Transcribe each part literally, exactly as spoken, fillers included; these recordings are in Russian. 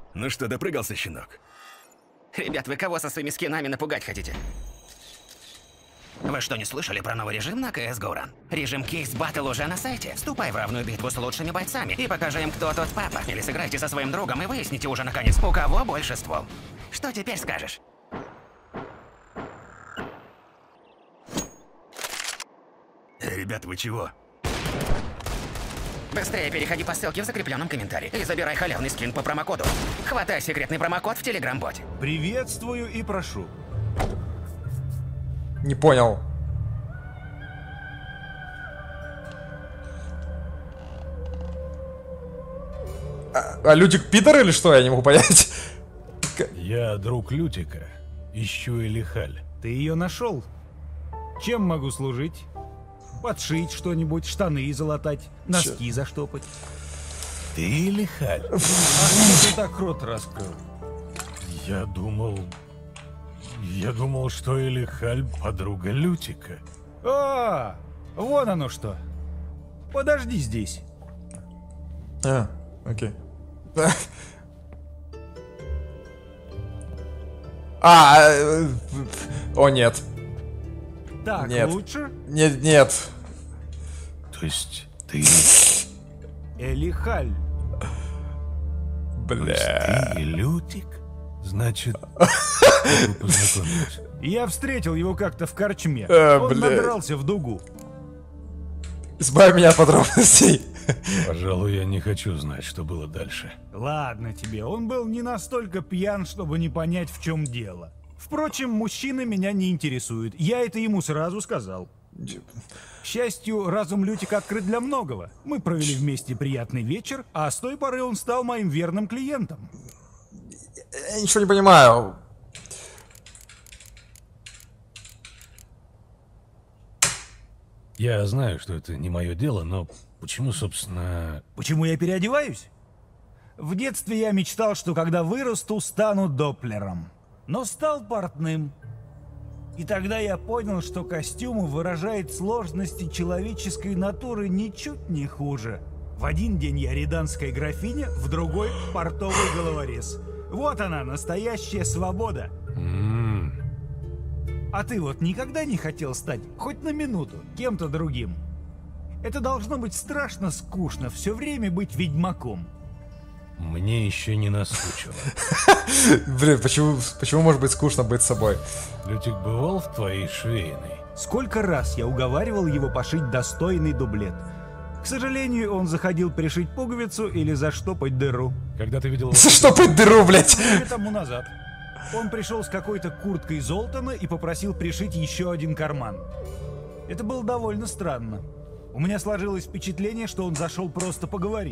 Ну что, допрыгался, щенок? Ребят, вы кого со своими скинами напугать хотите? Вы что, не слышали про новый режим на си эс го Run? Режим Кейс Баттл уже на сайте. Вступай в равную битву с лучшими бойцами и покажи им, кто тот папа. Или сыграйте со своим другом и выясните уже наконец, у кого больше ствол. Что теперь скажешь? Эй, ребят, вы чего? Быстрее переходи по ссылке в закрепленном комментарии и забирай халявный скин по промокоду. Хватай секретный промокод в телеграм-боте. Приветствую и прошу. Не понял. А, а Лютик Питер или что? Я не могу понять. Я друг Лютика. Ищу Элихаль. Ты ее нашел? Чем могу служить? Подшить что-нибудь, штаны залатать, носки Че? заштопать. Ты Элихаль? А что ты так рот раскрыл? Я думал... Я думал, что Элихаль подруга Лютика. А, вон оно что. Подожди здесь. А, окей. А, о нет. Так, нет. лучше? Нет, нет. То есть ты... Элихаль. Бля. Ты Лютик? Значит, познакомились. Я встретил его как-то в корчме. А, Он блядь. надрался в дугу. Избавь меня от подробностей. Пожалуй, я не хочу знать, что было дальше. Ладно тебе, он был не настолько пьян, чтобы не понять, в чем дело. Впрочем, мужчины меня не интересуют. Я это ему сразу сказал. К счастью, разум Лютика открыт для многого. Мы провели вместе приятный вечер, а с той поры он стал моим верным клиентом. Я ничего не понимаю. Я знаю, что это не мое дело, но почему, собственно... Почему я переодеваюсь? В детстве я мечтал, что когда вырасту, стану доплером. Но стал портным. И тогда я понял, что костюм выражает сложности человеческой натуры ничуть не хуже. В один день я риданская графиня, в другой — портовый головорез. Вот она, настоящая свобода. Mm. А ты вот никогда не хотел стать, хоть на минуту, кем-то другим? Это должно быть страшно скучно, все время быть ведьмаком. Мне еще не наскучило. Блин, почему, почему может быть скучно быть собой? Лютик бывал в твоей швейной? Сколько раз я уговаривал его пошить достойный дублет. К сожалению, он заходил пришить пуговицу или заштопать дыру. Когда ты видел... Заштопать дыру, блядь! Неделю тому назад. Он пришел с какой-то курткой Золтана и попросил пришить еще один карман. Это было довольно странно. У меня сложилось впечатление, что он зашел просто поговорить.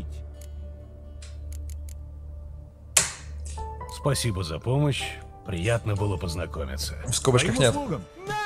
Спасибо за помощь. Приятно было познакомиться. В скобочках Твоим нет. услугам.